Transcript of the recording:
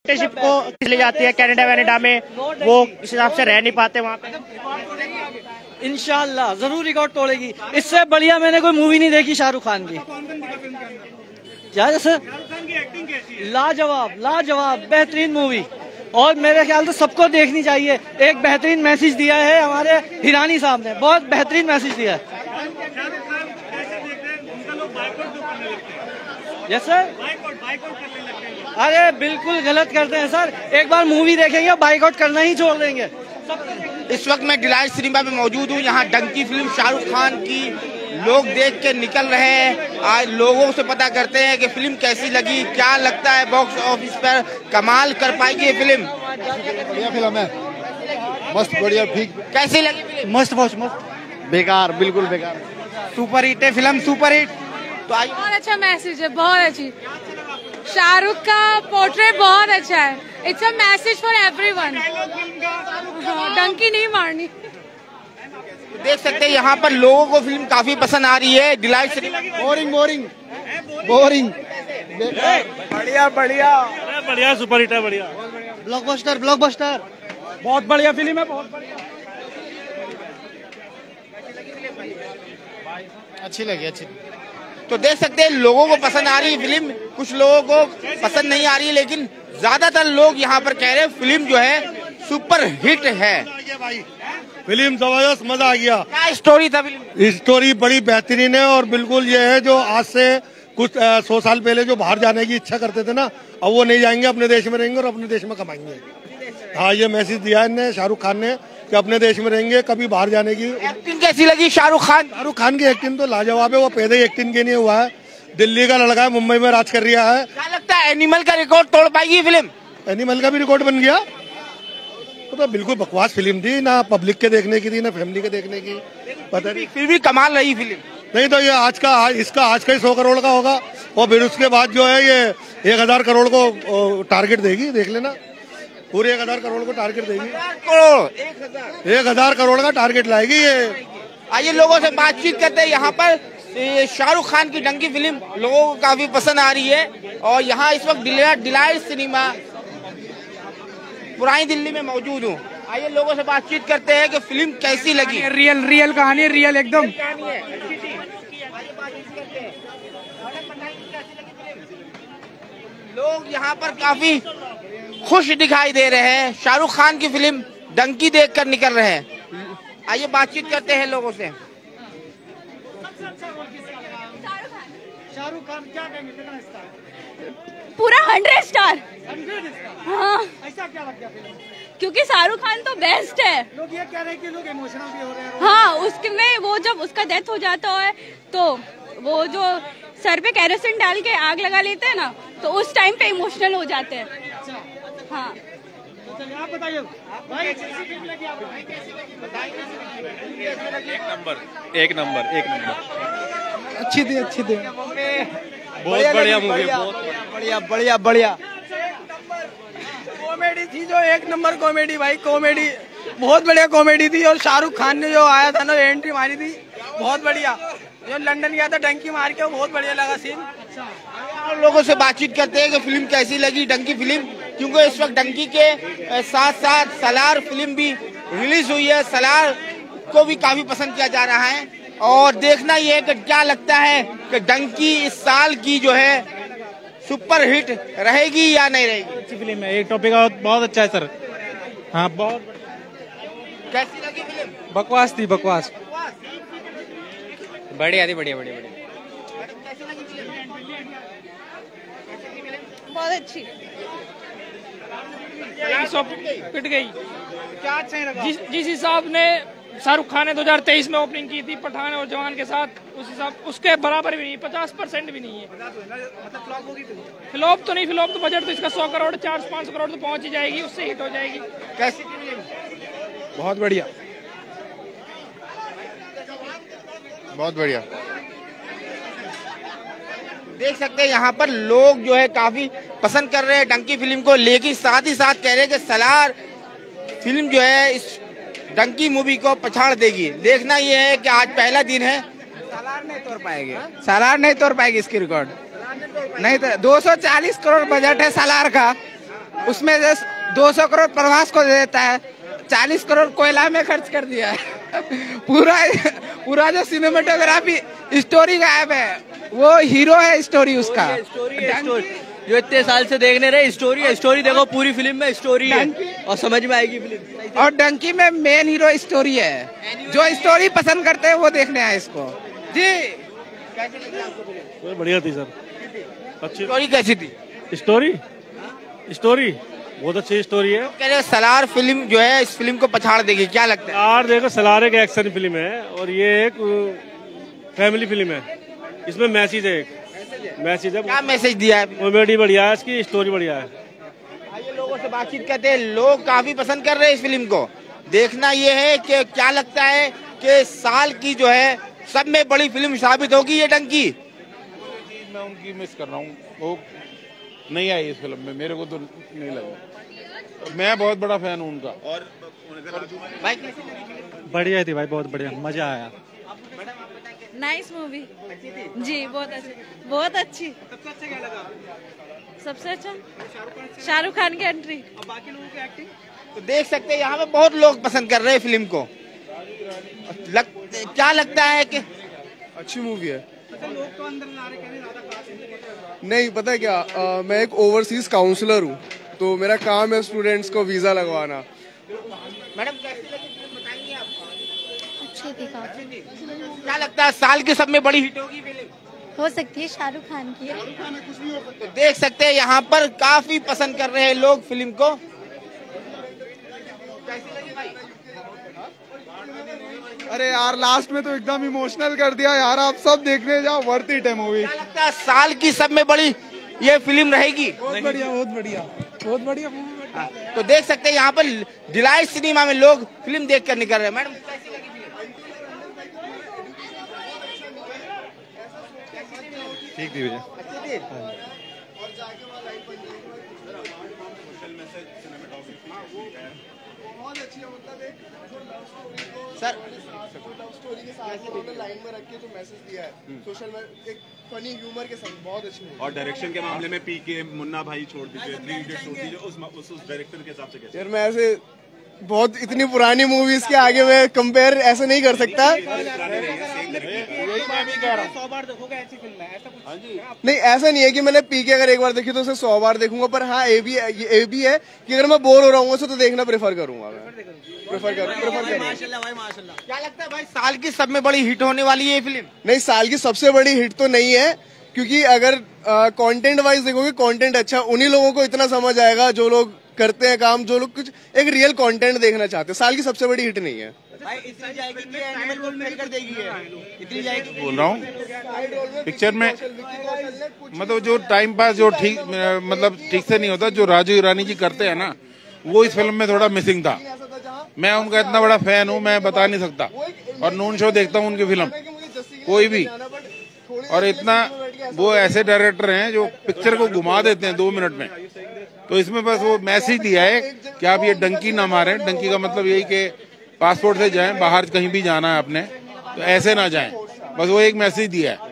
Ship को चली जाती है कनाडा वैनेडा में, वो इस हिसाब से रह नहीं पाते वहाँ पे। इंशाल्लाह जरूर रिकॉर्ड तोड़ेगी। इससे बढ़िया मैंने कोई मूवी नहीं देखी शाहरुख खान की। क्या जैसे लाजवाब लाजवाब बेहतरीन मूवी, और मेरे ख्याल से सबको देखनी चाहिए। एक बेहतरीन मैसेज दिया है हमारे हिरानी साहब ने, बहुत बेहतरीन मैसेज दिया है। यस सर, अरे बिल्कुल गलत करते हैं सर। एक बार मूवी देखेंगे बाइकआउट करना ही छोड़ देंगे। इस वक्त मैं डिलाइट सिनेमा में मौजूद हूँ। यहाँ डंकी फिल्म शाहरुख खान की लोग देख के निकल रहे हैं। आज लोगों से पता करते हैं कि फिल्म कैसी लगी, क्या लगता है बॉक्स ऑफिस पर कमाल कर पाएगी ये फिल्म। बढ़िया फिल्म है, मस्त बढ़िया ठीक। कैसी लगी फिल्म? मस्त बहुत मस्त। बेकार, बिल्कुल बेकार। सुपर हिट है फिल्म, सुपर हिट। तो आइए, बहुत अच्छा मैसेज है, बहुत अच्छी। शाहरुख का पोर्ट्रेट बहुत अच्छा है। It's a message for everyone. डंकी नहीं मारनी। देख सकते हैं यहाँ पर लोगों को फिल्म काफी पसंद आ रही है। Delight cinema boring boring boring. बढ़िया बढ़िया बढ़िया, सुपर हिट है, बढ़िया ब्लॉकबस्टर ब्लॉकबस्टर। बहुत बढ़िया फिल्म है, बहुत बढ़िया। अच्छी लगी, अच्छी। तो देख सकते हैं लोगों को पसंद आ रही है फिल्म, कुछ लोगों को पसंद नहीं आ रही है, लेकिन ज्यादातर लोग यहाँ पर कह रहे हैं फिल्म जो है सुपर हिट है। फिल्म जबरदस्त, मजा आ गया। क्या स्टोरी था फिल्म? स्टोरी बड़ी बेहतरीन है और बिल्कुल ये है जो आज से कुछ 100 साल पहले जो बाहर जाने की इच्छा करते थे ना, अब वो नहीं जाएंगे, अपने देश में रहेंगे और अपने देश में कमाएंगे। हाँ, ये मैसेज दिया है शाहरुख खान ने कि अपने देश में रहेंगे, कभी बाहर जाने की। एक्टिंग कैसी लगी शाहरुख खान? शाहरुख खान की एक्टिंग तो लाजवाब है। वो पैदा ही एक्टिंग के लिए हुआ है, दिल्ली का लड़का है, मुंबई में राज कर रहा है। क्या लगता है एनिमल का रिकॉर्ड तोड़ पाएगी फिल्म? एनिमल का भी रिकॉर्ड बन गया। तो बिल्कुल बकवास फिल्म थी, ना पब्लिक के देखने की थी ना फैमिली के देखने की। पता नहीं, फिर भी कमाल रही फिल्म। नहीं तो ये आज का ही 100 करोड़ का होगा और फिर उसके बाद जो है ये 1000 करोड़ को टारगेट देगी। देख लेना, पूरे 1000 करोड़ को टारगेट देगी। 1000 करोड़ का टारगेट लाएगी ये। आइए लोगों से बातचीत करते हैं। यहाँ पर शाहरुख खान की डंकी फिल्म लोगों को काफी पसंद आ रही है और यहाँ इस वक्त डिलाइट सिनेमा पुरानी दिल्ली में मौजूद हूँ। आइए लोगों से बातचीत करते हैं कि फिल्म कैसी लगी। रियल कहानी, रियल एकदम। लोग यहाँ पर काफी खुश दिखाई दे रहे हैं। शाहरुख खान की फिल्म डंकी देखकर निकल रहे हैं। आइए बातचीत करते हैं लोगों से। शाहरुख खान क्या कहेंगे, कितना स्टार? पूरा 100 स्टार। हाँ, ऐसा क्या लग गया फिल्म? क्योंकि शाहरुख खान तो बेस्ट है। लोग ये कह रहे हैं कि लोग इमोशनल भी हो रहे हैं। हाँ, उसमें वो जब उसका डेथ हो जाता है तो वो जो सर पे केरोसिन डाल के आग लगा लेते हैं ना, तो उस टाइम पे इमोशनल हो जाते हैं। हाँ, आप बताइए भाई, एक नंबर। अच्छी थी, अच्छी थी। बहुत बढ़िया मूवी, बहुत बढ़िया। कॉमेडी थी जो एक नंबर कॉमेडी भाई, कॉमेडी बहुत बढ़िया कॉमेडी थी। और शाहरुख खान ने जो आया था ना, एंट्री मारी थी बहुत बढ़िया। जो लंदन गया था डंकी मार के, बहुत बढ़िया लगा सीन। लोगों से बातचीत करते हैं कि फिल्म कैसी लगी डंकी फिल्म, क्योंकि इस वक्त डंकी के साथ साथ सलार फिल्म भी रिलीज हुई है। सलार को भी काफी पसंद किया जा रहा है और देखना ये है कि क्या लगता है कि डंकी इस साल की जो है सुपर हिट रहेगी या नहीं रहेगी। अच्छी फिल्म है, एक टॉपिक बहुत अच्छा है सर। हाँ, बहुत। कैसी लगी फिल्म? बकवास थी, बकवास। बढ़िया थी, बढ़िया। बहुत अच्छी। पिट गई। क्या अच्छा लगा? जिस हिसाब ने शाहरुख खान ने 2023 में ओपनिंग की थी पठान और जवान के साथ, उस हिसाब उसके बराबर भी नहीं, 50% भी नहीं है। फ्लॉप तो नहीं, फ्लॉप तो बजट तो इसका 100 करोड़ 400-500 करोड़ तो पहुंच ही जाएगी, उससे हिट हो जाएगी। कैसी? बहुत बढ़िया, बहुत बढ़िया। देख सकते हैं यहाँ पर लोग जो है काफी पसंद कर रहे हैं डंकी फिल्म को, लेकिन साथ ही साथ कह रहे हैं कि सलार फिल्म जो है इस डंकी मूवी को पछाड़ देगी। देखना यह है कि आज पहला दिन है। सलार नहीं तोड़ पाएगी, सलार नहीं तोड़ पाएगी इसकी रिकॉर्ड। नहीं तो 240 करोड़ बजट है सलार का उसमें 200 करोड़ प्रवास को दे देता है, 40 करोड़ कोयला में खर्च कर दिया है। पूरा जो सिनेमेटोग्राफी स्टोरी गायब है, वो हीरो है स्टोरी उसका। जो इतने साल से देखने रहे स्टोरी देखो, पूरी फिल्म में स्टोरी है और समझ में आएगी फिल्म। और डंकी में मेन हीरो स्टोरी है, जो स्टोरी पसंद करते हैं वो देखने आए इसको। जी कैसी लगी आपको फिल्म? बढ़िया थी सर, अच्छी स्टोरी कैसी थी? स्टोरी बहुत अच्छी स्टोरी है। कह रहे सलार फिल्म जो है इस फिल्म को पछाड़ देगी, क्या लगता है? यार देखो, सलार एक एक्शन फिल्म है और ये एक फैमिली फिल्म है। इसमें मैसेज है, क्या मैसेज दिया है? कॉमेडी बढ़िया है, इसकी स्टोरी बढ़िया है। आइए लोगों से बातचीत करते हैं, लोग काफी पसंद कर रहे हैं इस फिल्म को। देखना ये है कि क्या लगता है कि साल की जो है सब में बड़ी फिल्म साबित होगी ये डंकी। मैं उनकी मिस कर रहा हूँ, वो नहीं आई इस फिल्म में, मेरे को तो नहीं लगा। मैं बहुत बड़ा फैन हूँ उनका। और भाई बढ़िया थी भाई, बहुत बढ़िया, मजा आया। नाइस मूवी जी, बहुत अच्छी। सबसे अच्छा क्या लगा? सबसे अच्छा शाहरुख खान की एंट्री। और बाकी लोगों की एक्टिंग तो देख सकते हैं यहाँ पे बहुत लोग पसंद कर रहे हैं फिल्म को। क्या लगता है कि अच्छी मूवी है? लोग तो अंदर ना रहे, कहने ज्यादा खास नहीं, पता है क्या, मैं एक ओवरसीज काउंसलर हूँ, तो मेरा काम है स्टूडेंट्स को वीजा लगवाना। मैडम कैसी लगी फिल्म, बताएंगे आप? अच्छी थी काफी। क्या लगता है साल की सब में बड़ी हिट होगी फिल्म? हो सकती है, शाहरुख खान की है। तो देख सकते हैं यहाँ पर काफी पसंद कर रहे हैं लोग फिल्म को। कैसी लगी भाई? अरे यार लास्ट में तो एकदम इमोशनल कर दिया यार, आप सब देखने जाओ, वर्थ इट है मूवी। क्या लगता है साल की सब में बड़ी ये फिल्म रहेगी? बहुत बढ़िया मूवी। तो देख सकते हैं यहाँ पर डिलाइट सिनेमा में लोग फिल्म देखकर निकल रहे हैं। मैडम कैसी लगी फिल्म? ठीक थी भैया। सर स्टोरी के साथ लाइन में रख के जो मैसेज दिया है सोशल में, एक फनी ह्यूमर के साथ, बहुत अच्छी मूवी। और डायरेक्शन के मामले में पीके मुन्ना भाई छोड़ दीजिए, 3 इडियट्स छोड़ दीजिए, उस डायरेक्टर के हिसाब से कैसे? यार मैं ऐसे बहुत इतनी पुरानी मूवीज के आगे मैं कंपेयर ऐसे नहीं कर सकता। 100 बार देखोगे ऐसी फिल्म है, ऐसा कुछ नहीं, ऐसा नहीं है कि मैंने पीके अगर एक बार देखी तो उसे 100 बार देखूंगा, पर हाँ ये भी है कि अगर मैं बोर हो रहा हूँ तो देखना प्रेफर करूंगा। मैं प्रेफर करूंगा। माशाल्लाह। क्या लगता है भाई साल की सब में बड़ी हिट होने वाली है ये फिल्म? नहीं, साल की सबसे बड़ी हिट तो नहीं है, क्योंकि अगर कंटेंट वाइज देखोगे, कंटेंट अच्छा, उन्हीं लोगों को इतना समझ आएगा जो लोग करते हैं काम, जो लोग कुछ एक रियल कंटेंट देखना चाहते हैं। साल की सबसे बड़ी हिट नहीं है। इतनी जाएगी कि एनिमल रोल में कर देगी है, इतनी जाएगी। बोल रहा हूँ पिक्चर में, मतलब जो टाइम पास जो ठीक, मतलब ठीक से नहीं होता, जो राजू ईरानी जी करते हैं ना, वो इस फिल्म में थोड़ा मिसिंग था। मैं उनका इतना बड़ा फैन हूँ, मैं बता नहीं सकता, और नून शो देखता हूँ उनकी फिल्म, कोई भी। और इतना वो ऐसे डायरेक्टर हैं जो पिक्चर को घुमा देते हैं 2 मिनट में। तो इसमें बस वो मैसेज दिया है कि आप ये डंकी ना मारें। डंकी का मतलब यही कि पासपोर्ट से जाएं, बाहर कहीं भी जाना है अपने तो ऐसे ना जाएं, बस वो एक मैसेज दिया है।